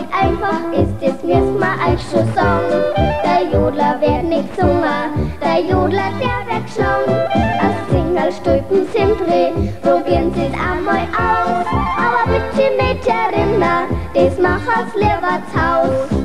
einfach ist es mir's als schon sagen. Der Jodler wird nicht gesungen, der Jodler, der wird geschlagen. Als Singelstülpen sind dreh, probieren sie's einmal aus. Aber bitte Mädchen, das mach aus lieber zu Haus.